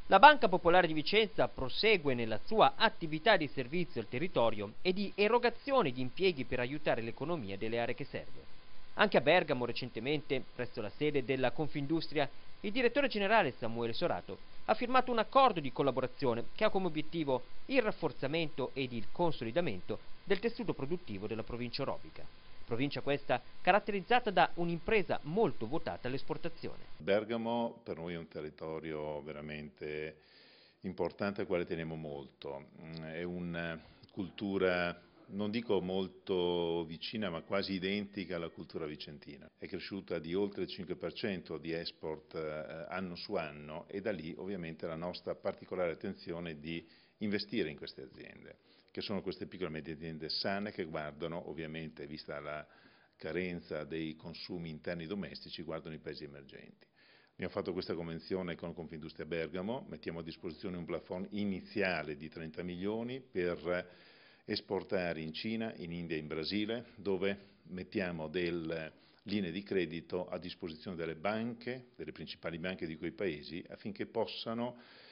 La Banca Popolare di Vicenza prosegue nella sua attività di servizio al territorio e di erogazione di impieghi per aiutare l'economia delle aree che serve. Anche a Bergamo recentemente, presso la sede della Confindustria, il direttore generale Samuele Sorato ha firmato un accordo di collaborazione che ha come obiettivo il rafforzamento ed il consolidamento del tessuto produttivo della provincia orobica. Provincia questa caratterizzata da un'impresa molto votata all'esportazione. Bergamo per noi è un territorio veramente importante al quale teniamo molto. È una cultura, non dico molto vicina, ma quasi identica alla cultura vicentina. È cresciuta di oltre il 5% di export anno su anno e da lì ovviamente la nostra particolare attenzione di investire in queste aziende, che sono queste piccole e medie aziende sane che guardano, ovviamente, vista la carenza dei consumi interni domestici, guardano i paesi emergenti. Abbiamo fatto questa convenzione con Confindustria Bergamo, mettiamo a disposizione un plafond iniziale di 30 milioni per esportare in Cina, in India e in Brasile, dove mettiamo delle linee di credito a disposizione delle banche, delle principali banche di quei paesi, affinché possano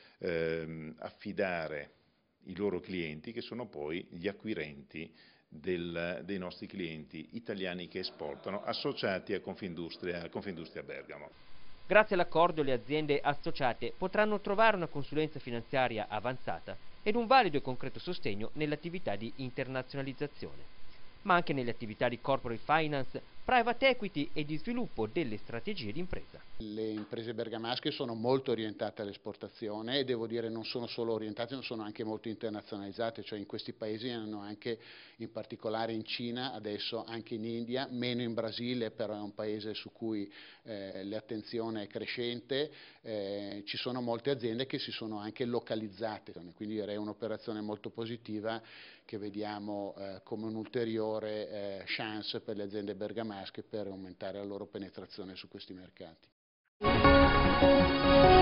affidare i loro clienti, che sono poi gli acquirenti dei nostri clienti italiani che esportano, associati a Confindustria Bergamo. Grazie all'accordo le aziende associate potranno trovare una consulenza finanziaria avanzata ed un valido e concreto sostegno nell'attività di internazionalizzazione, ma anche nelle attività di corporate finance, private equity e di sviluppo delle strategie di impresa. Le imprese bergamasche sono molto orientate all'esportazione e devo dire non sono solo orientate, ma sono anche molto internazionalizzate, cioè in questi paesi hanno anche, in particolare in Cina, adesso anche in India, meno in Brasile, però è un paese su cui l'attenzione è crescente, ci sono molte aziende che si sono anche localizzate, quindi direi un'operazione molto positiva che vediamo come un'ulteriore chance per le aziende bergamasche per aumentare la loro penetrazione su questi mercati.